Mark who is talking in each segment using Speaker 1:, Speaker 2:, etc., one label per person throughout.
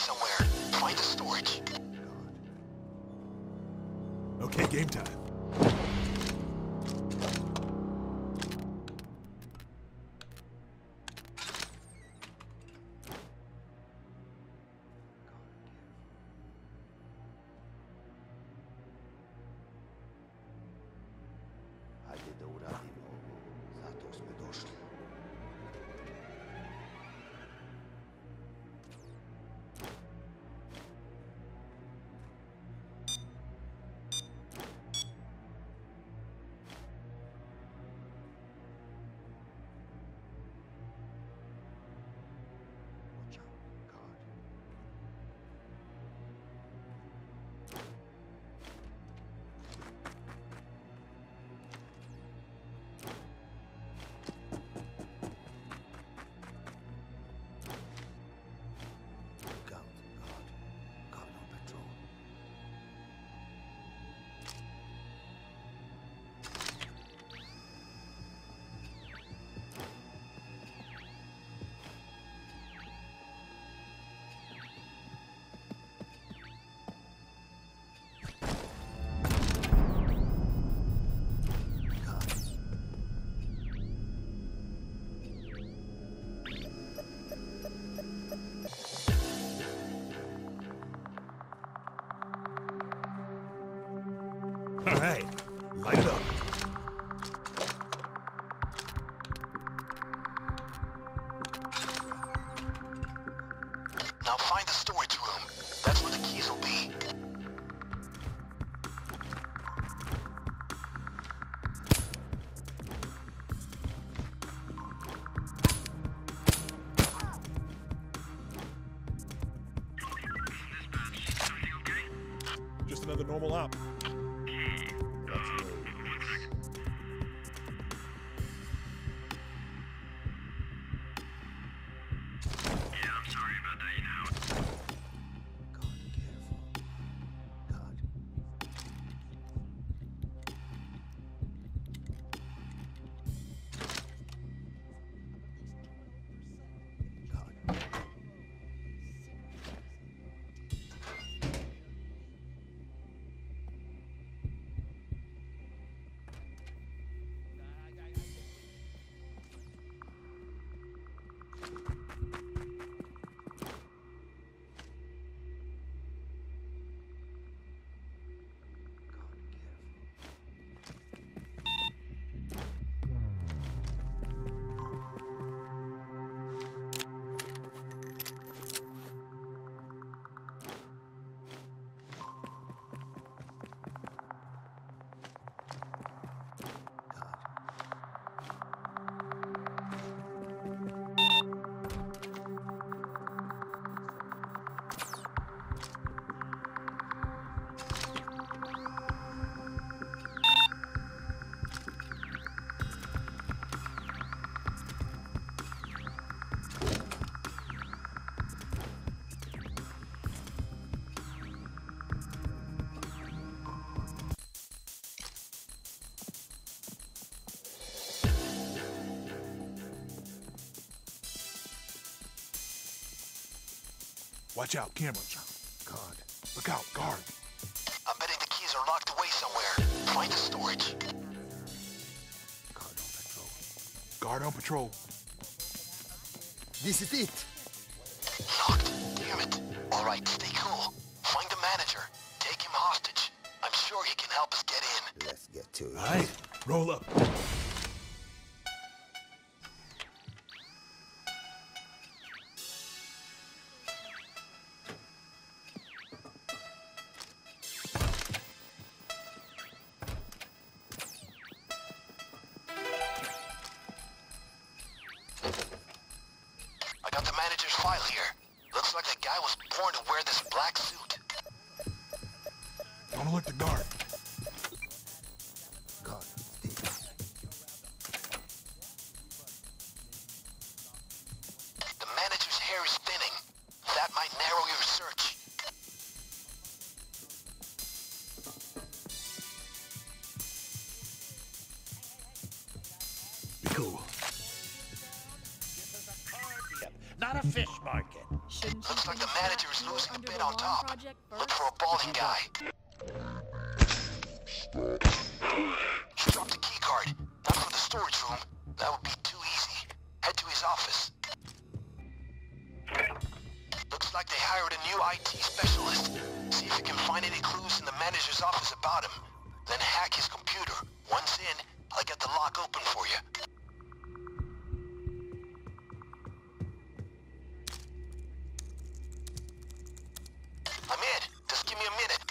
Speaker 1: somewhere. Find the storage.
Speaker 2: Okay, game time.
Speaker 3: Hajde da uradimo ovo, zato smo došli. Watch out, guard. Look out, guard. Guard on patrol. Guard.
Speaker 2: All right, light it up.
Speaker 1: Now find the storage room. That's where the keys will be.
Speaker 2: Just another normal op.
Speaker 3: God, careful. God. God. God, careful. God.
Speaker 2: Watch out, camera.
Speaker 3: God.
Speaker 2: Look out, guard.
Speaker 1: I'm betting the keys are locked away somewhere. Find the storage.
Speaker 3: God on patrol.
Speaker 2: Guard on patrol.
Speaker 3: This is it.
Speaker 1: Locked. Damn it. All right, stay cool. Find the manager. Take him hostage. I'm sure he can help us get in.
Speaker 3: Let's get to it.
Speaker 2: All right, roll up.
Speaker 1: I got the manager's file here. Looks like the guy was born to wear this black suit.
Speaker 2: Don't alert the guard.
Speaker 3: God, it's this.
Speaker 1: The manager's hair is thinning. That might narrow your search.
Speaker 2: Be cool.
Speaker 4: Not a
Speaker 3: fish market.
Speaker 4: Shouldn't
Speaker 1: Looks
Speaker 4: you
Speaker 1: like the
Speaker 4: finish
Speaker 1: manager
Speaker 4: that
Speaker 1: is
Speaker 4: tour
Speaker 1: losing a
Speaker 4: under
Speaker 1: bit
Speaker 4: the
Speaker 1: on
Speaker 4: lawn
Speaker 1: top.
Speaker 4: project
Speaker 1: Look
Speaker 4: first?
Speaker 1: for a balding guy. He dropped a key card. Not for the storage room. That would be too easy. Head to his office. Looks like they hired a new IT specialist. See if you can find any clues in the manager's office about him. Then hack his computer. Once in, I'll get the lock open for you. I'm in. Just give me a minute.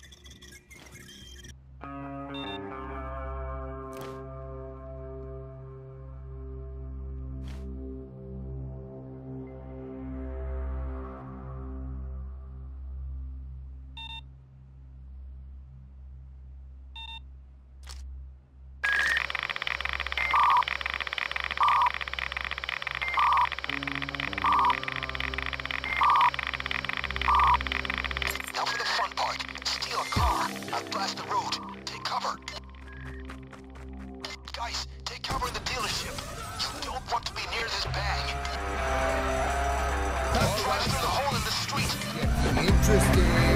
Speaker 1: Now for the fun part. Steal a car. I'll blast the road. Take cover. Guys, take cover in the dealership. You don't want to be near this bang. Drive through the hole in the street.
Speaker 3: Interesting.